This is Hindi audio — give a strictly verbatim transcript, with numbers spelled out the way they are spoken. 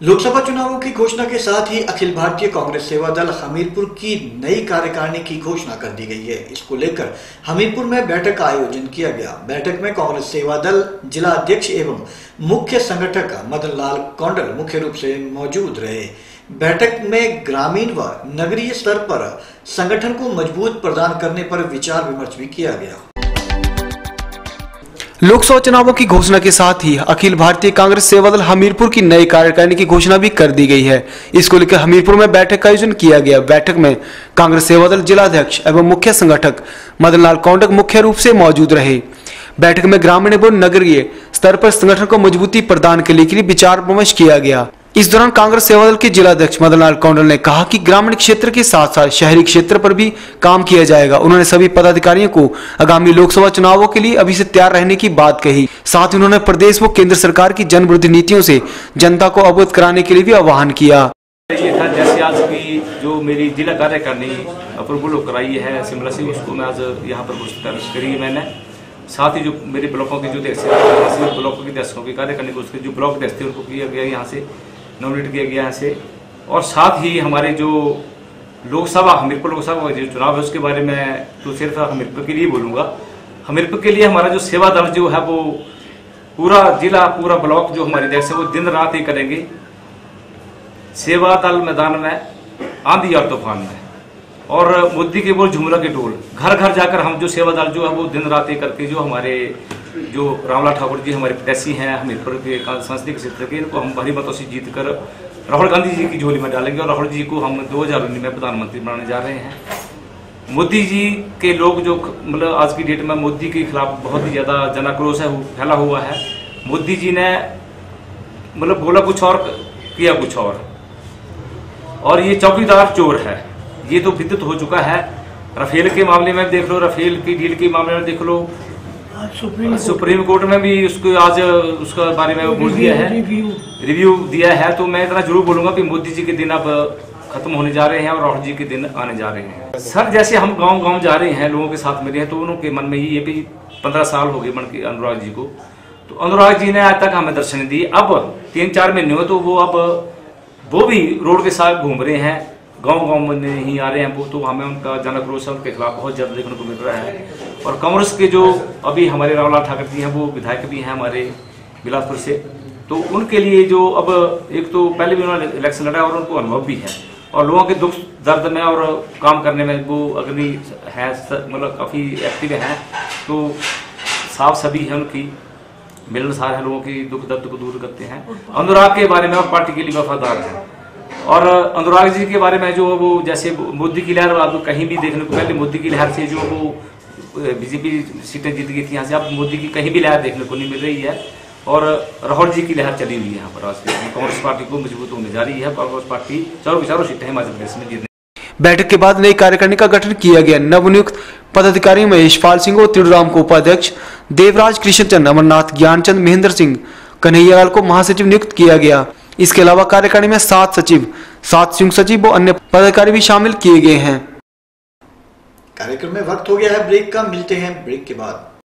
लोकसभा चुनावों की घोषणा के साथ ही अखिल भारतीय कांग्रेस सेवा दल हमीरपुर की नई कार्यकारिणी की घोषणा कर दी गई है। इसको लेकर हमीरपुर में बैठक का आयोजन किया गया। बैठक में कांग्रेस सेवा दल जिला अध्यक्ष एवं मुख्य संगठक मदन लाल कौंडल मुख्य रूप से मौजूद रहे। बैठक में ग्रामीण व नगरीय स्तर पर संगठन को मजबूत प्रदान करने पर विचार विमर्श भी किया गया। लोकसभा चुनावों की घोषणा के साथ ही अखिल भारतीय कांग्रेस सेवा दल हमीरपुर की नई कार्यकारिणी की घोषणा भी कर दी गई है। इसको लेकर हमीरपुर में बैठक का आयोजन किया गया। बैठक में कांग्रेस सेवा दल जिला अध्यक्ष एवं मुख्य संगठक मदन लाल कौंडल मुख्य रूप से मौजूद रहे। बैठक में ग्रामीण एवं नगरीय स्तर पर संगठन को मजबूती प्रदान के लिए विचार विमर्श किया गया। इस दौरान कांग्रेस सेवा दल के जिला अध्यक्ष मदन लाल कौंडल ने कहा कि ग्रामीण क्षेत्र के साथ साथ शहरी क्षेत्र पर भी काम किया जाएगा। उन्होंने सभी पदाधिकारियों को आगामी लोकसभा चुनावों के लिए अभी से तैयार रहने की बात कही। साथ ही उन्होंने प्रदेश व केंद्र सरकार की जन विरोधी नीतियों से जनता को अवगत कराने के लिए भी आह्वान किया। जैसे आज की जो मेरी जिला कार्यकारिणी अप्रूवल कराई है शिमला से, उसको मैं आज यहाँ पर घोषित करी है मैंने। साथ ही जो मेरे ब्लॉकों के जो ब्लॉकों के अध्यक्षों की कार्यकारिणी को उसके जो ब्लॉक अध्यक्ष थे उनको किया गया यहाँ से नॉमिनेट किया गया है। और साथ ही हमारे जो लोकसभा हमीरपुर लोकसभा जो चुनाव है उसके बारे में तो सिर्फ हमीरपुर के लिए बोलूँगा। हमीरपुर के लिए हमारा जो सेवा दल जो है वो पूरा जिला पूरा ब्लॉक जो हमारे अध्यक्ष है वो दिन रात ही करेंगे सेवा दल मैदान में आंधी और तूफान में। और मोदी के बोल झुमला के टोल घर घर जाकर हम जो सेवा दल जो है वो दिन रात ही करके जो हमारे जो रामलाल ठाकुर जी हमारे प्रत्याशी हैं हमीरपुर के संसदीय क्षेत्र के, इनको हम भारी मतों से जीत कर राहुल गांधी जी की झोली में डालेंगे और राहुल जी को हम दो हजार उन्नीस में प्रधानमंत्री बनाने जा रहे हैं। मोदी जी के लोग जो मतलब आज की डेट में मोदी के खिलाफ बहुत ही ज्यादा जनाक्रोश है फैला हुआ है। मोदी जी ने मतलब बोला कुछ और किया कुछ और, और ये चौकीदार चोर है, ये तो विदित हो चुका है। राफेल के मामले में देख लो, राफेल की डील के मामले में देख लो, सुप्रीम, सुप्रीम कोर्ट में भी उसको आज उसका बारे में बोल दिया है, रिव्यू दिया है। तो मैं इतना जरूर बोलूंगा कि मोदी जी के दिन अब खत्म होने जा रहे हैं और राहुल जी के दिन आने जा रहे हैं। सर जैसे हम गांव गांव जा रहे हैं, लोगों के साथ मिले हैं, तो उनके मन में ये भी पंद्रह साल हो गए मन के अनुराग जी को, तो अनुराग जी ने आज तक हमें दर्शन दिए। अब तीन चार महीने हुए तो वो अब वो भी रोड के साथ घूम रहे हैं, गांव गांव में नहीं आ रहे हैं वो, तो हमें उनका जनक्रोश उनके खिलाफ बहुत ज्यादा देखने को मिल रहा है। और कांग्रेस के जो अभी हमारे रामलाल ठाकुर जी हैं वो विधायक भी हैं हमारे बिलासपुर से, तो उनके लिए जो अब एक तो पहले भी उन्होंने इलेक्शन लड़ा और उनको अनुभव भी है और लोगों के दुख दर्द में और काम करने में वो अग्नि है, मतलब काफी एक्टिव है। तो साफ सभी है उनकी मिलनसार है, लोगों की दुख दर्द को दूर करते हैं। अनुराग के बारे में और पार्टी के लिए वफादार है। और अनुराग जी के बारे में जो वो जैसे मोदी की लहर आपको कहीं भी देखने को, पहले मोदी की लहर से जो वो बीजेपी सीटें जीत गई थी यहाँ से, अब मोदी की कहीं भी लहर देखने को नहीं मिल रही है और राहुल जी की लहर चली हुई है यहाँ पर। आज कांग्रेस पार्टी को मजबूत होने जा रही है। कांग्रेस पार्टी चारों की चारों सीटें हिमाचल प्रदेश में जीतने। बैठक के बाद नई कार्यकारिणी का गठन किया गया। नवनियुक्त पदाधिकारी महेशपाल सिंह और त्रिराम को उपाध्यक्ष, देवराज कृष्णचंद, अमरनाथ, ज्ञानचंद, महेंद्र सिंह, कन्हैयालाल को महासचिव नियुक्त किया गया। इसके अलावा कार्यकारिणी में सात सचिव, सात संयुक्त सचिव और अन्य पदाधिकारी भी शामिल किए गए हैं। कार्यक्रम में वक्त हो गया है ब्रेक का, मिलते हैं ब्रेक के बाद।